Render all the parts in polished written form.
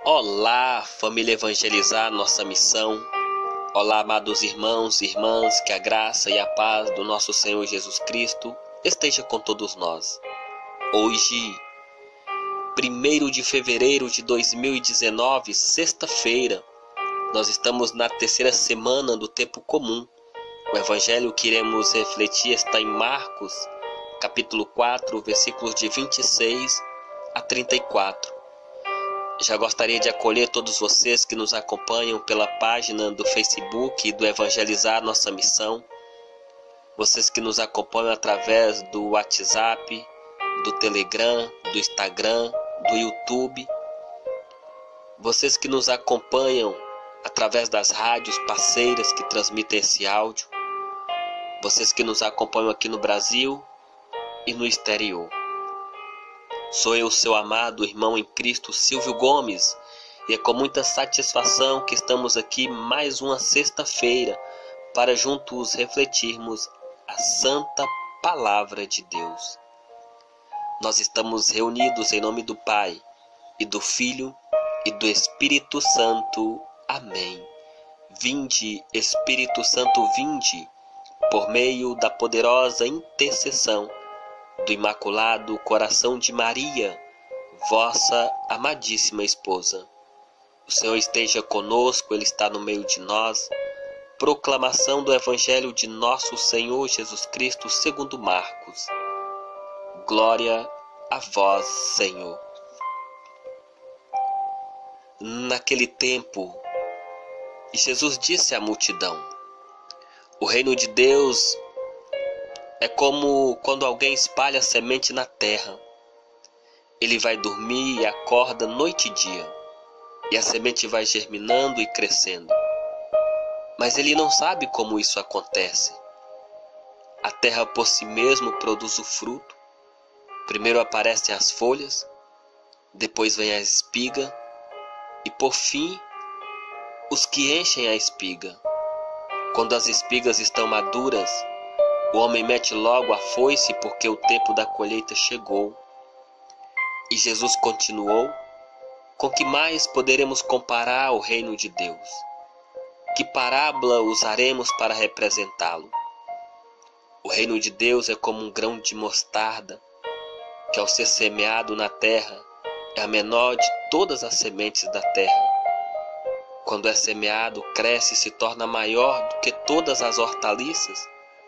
Olá, família Evangelizar, nossa missão. Olá, amados irmãos e irmãs, que a graça e a paz do nosso Senhor Jesus Cristo esteja com todos nós. Hoje, 1º de fevereiro de 2019, sexta-feira, nós estamos na terceira semana do tempo comum. O evangelho que iremos refletir está em Marcos, capítulo 4, versículos de 26 a 34. Já gostaria de acolher todos vocês que nos acompanham pela página do Facebook do Evangelizar Nossa Missão. Vocês que nos acompanham através do WhatsApp, do Telegram, do Instagram, do YouTube. Vocês que nos acompanham através das rádios parceiras que transmitem esse áudio. Vocês que nos acompanham aqui no Brasil e no exterior. Sou eu, seu amado irmão em Cristo, Silvio Gomes, e é com muita satisfação que estamos aqui mais uma sexta-feira para juntos refletirmos a Santa Palavra de Deus. Nós estamos reunidos em nome do Pai, e do Filho, e do Espírito Santo. Amém. Vinde, Espírito Santo, vinde, por meio da poderosa intercessão do Imaculado Coração de Maria, vossa amadíssima esposa. O Senhor esteja conosco, Ele está no meio de nós. Proclamação do Evangelho de nosso Senhor Jesus Cristo segundo Marcos. Glória a vós, Senhor. Naquele tempo, Jesus disse à multidão: o reino de Deus é como quando alguém espalha semente na terra. Ele vai dormir e acorda noite e dia, e a semente vai germinando e crescendo. Mas ele não sabe como isso acontece. A terra por si mesma produz o fruto. Primeiro aparecem as folhas, depois vem a espiga, e por fim, os que enchem a espiga. Quando as espigas estão maduras, o homem mete logo a foice porque o tempo da colheita chegou. E Jesus continuou: com que mais poderemos comparar o reino de Deus? Que parábola usaremos para representá-lo? O reino de Deus é como um grão de mostarda, que ao ser semeado na terra é a menor de todas as sementes da terra. Quando é semeado, cresce e se torna maior do que todas as hortaliças,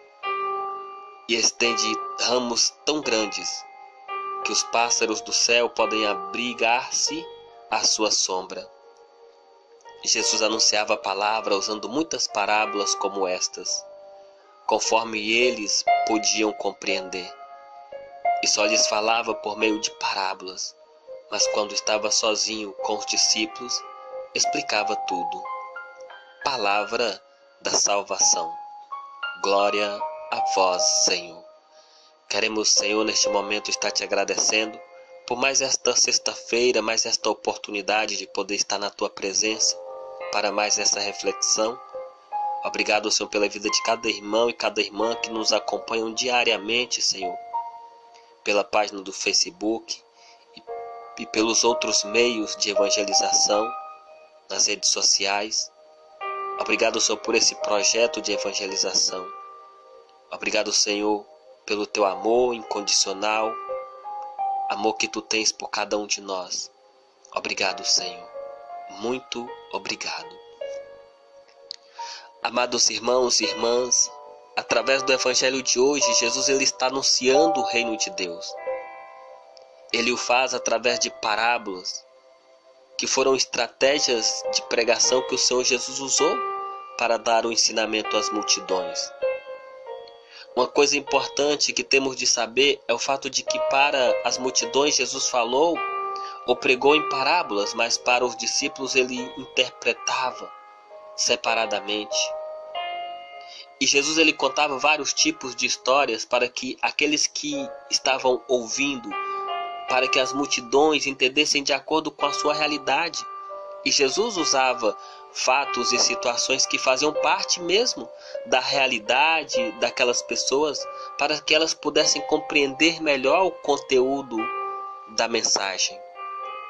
e estende ramos tão grandes que os pássaros do céu podem abrigar-se à sua sombra. Jesus anunciava a palavra usando muitas parábolas como estas, conforme eles podiam compreender. E só lhes falava por meio de parábolas, mas quando estava sozinho com os discípulos, explicava tudo. Palavra da salvação. Glória a vós, Senhor. Queremos, Senhor, neste momento estar te agradecendo por mais esta sexta-feira, mais esta oportunidade de poder estar na tua presença para mais essa reflexão. Obrigado, Senhor, pela vida de cada irmão e cada irmã que nos acompanham diariamente, Senhor, pela página do Facebook e pelos outros meios de evangelização nas redes sociais. Obrigado, Senhor, por esse projeto de evangelização. Obrigado, Senhor, pelo teu amor incondicional, amor que tu tens por cada um de nós. Obrigado, Senhor. Muito obrigado. Amados irmãos e irmãs, através do evangelho de hoje, Jesus ele está anunciando o reino de Deus. Ele o faz através de parábolas, que foram estratégias de pregação que o Senhor Jesus usou para dar o ensinamento às multidões. Uma coisa importante que temos de saber é o fato de que para as multidões Jesus falou ou pregou em parábolas, mas para os discípulos ele interpretava separadamente. E Jesus ele contava vários tipos de histórias para que aqueles que estavam ouvindo, para que as multidões entendessem de acordo com a sua realidade. E Jesus usava fatos e situações que faziam parte mesmo da realidade daquelas pessoas, para que elas pudessem compreender melhor o conteúdo da mensagem.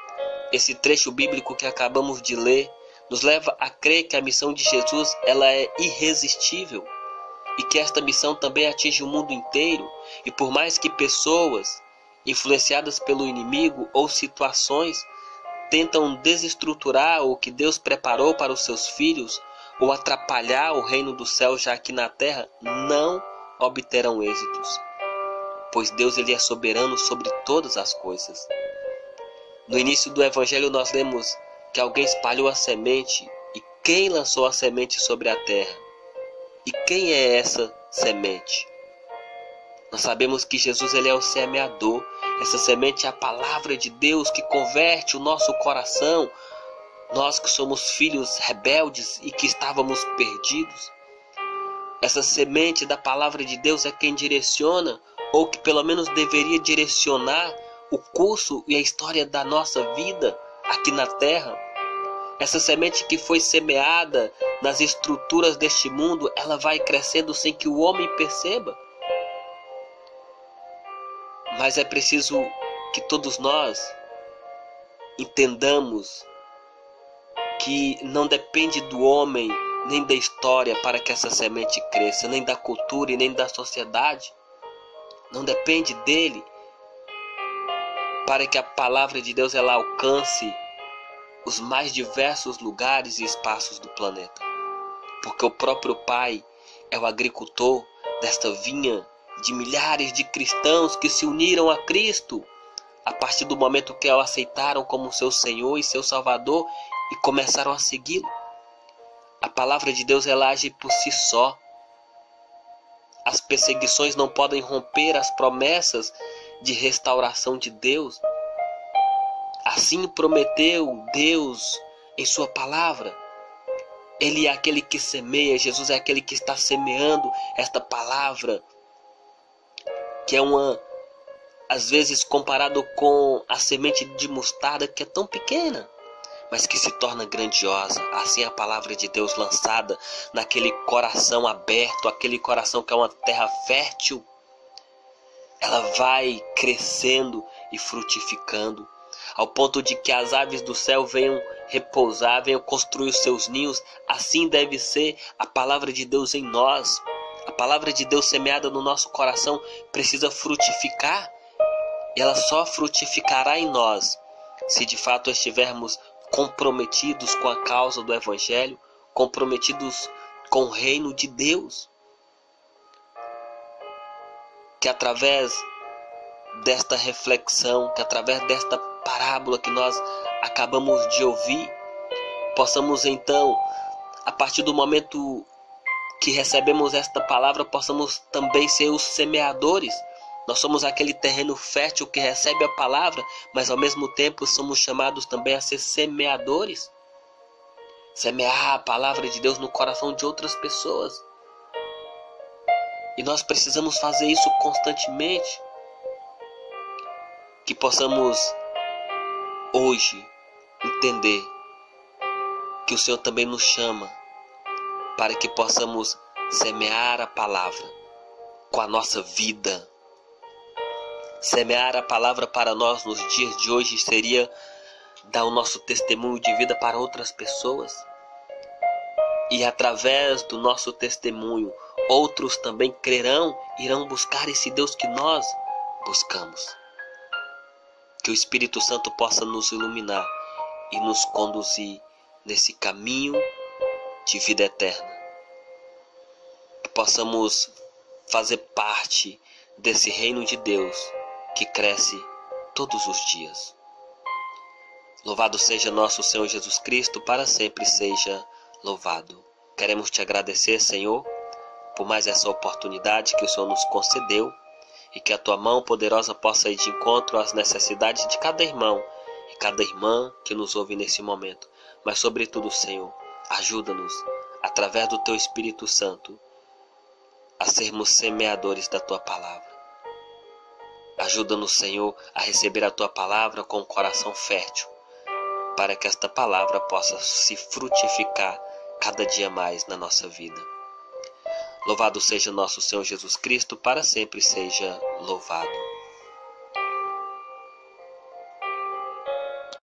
esse trecho bíblico que acabamos de ler nos leva a crer que a missão de Jesus ela é irresistível e que esta missão também atinge o mundo inteiro. E por mais que pessoas influenciadas pelo inimigo ou situações tentam desestruturar o que Deus preparou para os seus filhos ou atrapalhar o reino do céu já aqui na terra, não obterão êxitos, pois Deus ele é soberano sobre todas as coisas. No início do Evangelho nós lemos que alguém espalhou a semente, e quem lançou a semente sobre a terra? E quem é essa semente? Nós sabemos que Jesus ele é o semeador. Essa semente é a palavra de Deus que converte o nosso coração. Nós que somos filhos rebeldes e que estávamos perdidos. Essa semente da palavra de Deus é quem direciona, ou que pelo menos deveria direcionar o curso e a história da nossa vida aqui na terra. Essa semente que foi semeada nas estruturas deste mundo, ela vai crescendo sem que o homem perceba. Mas é preciso que todos nós entendamos que não depende do homem nem da história para que essa semente cresça, nem da cultura e nem da sociedade. Não depende dele para que a palavra de Deus ela alcance os mais diversos lugares e espaços do planeta. Porque o próprio Pai é o agricultor desta vinha de milhares de cristãos que se uniram a Cristo a partir do momento que o aceitaram como seu Senhor e seu Salvador e começaram a segui-lo. A palavra de Deus ela age por si só. As perseguições não podem romper as promessas de restauração de Deus. Assim prometeu Deus em sua palavra. Ele é aquele que semeia, Jesus é aquele que está semeando esta palavra, que é às vezes comparado com a semente de mostarda que é tão pequena, mas que se torna grandiosa. Assim a palavra de Deus lançada naquele coração aberto, aquele coração que é uma terra fértil, ela vai crescendo e frutificando, ao ponto de que as aves do céu venham repousar, venham construir os seus ninhos. Assim deve ser a palavra de Deus em nós. A palavra de Deus semeada no nosso coração precisa frutificar, e ela só frutificará em nós se de fato estivermos comprometidos com a causa do Evangelho, comprometidos com o reino de Deus. Que através desta reflexão, que através desta parábola que nós acabamos de ouvir, possamos então, a partir do momento que recebemos esta palavra, possamos também ser os semeadores. Nós somos aquele terreno fértil que recebe a palavra, mas ao mesmo tempo somos chamados também a ser semeadores. Semear a palavra de Deus no coração de outras pessoas. E nós precisamos fazer isso constantemente. Que possamos hoje entender que o Senhor também nos chama para que possamos semear a palavra com a nossa vida. Semear a palavra para nós nos dias de hoje seria dar o nosso testemunho de vida para outras pessoas. E através do nosso testemunho, outros também crerão, irão buscar esse Deus que nós buscamos. Que o Espírito Santo possa nos iluminar e nos conduzir nesse caminho de vida eterna. Que possamos fazer parte desse reino de Deus que cresce todos os dias. Louvado seja nosso Senhor Jesus Cristo, para sempre seja louvado. Queremos te agradecer, Senhor, por mais essa oportunidade que o Senhor nos concedeu, e que a tua mão poderosa possa ir de encontro às necessidades de cada irmão e cada irmã que nos ouve nesse momento. Mas sobretudo, Senhor, ajuda-nos, através do teu Espírito Santo, a sermos semeadores da tua palavra. Ajuda-nos, Senhor, a receber a tua palavra com um coração fértil, para que esta palavra possa se frutificar cada dia mais na nossa vida. Louvado seja nosso Senhor Jesus Cristo, para sempre seja louvado.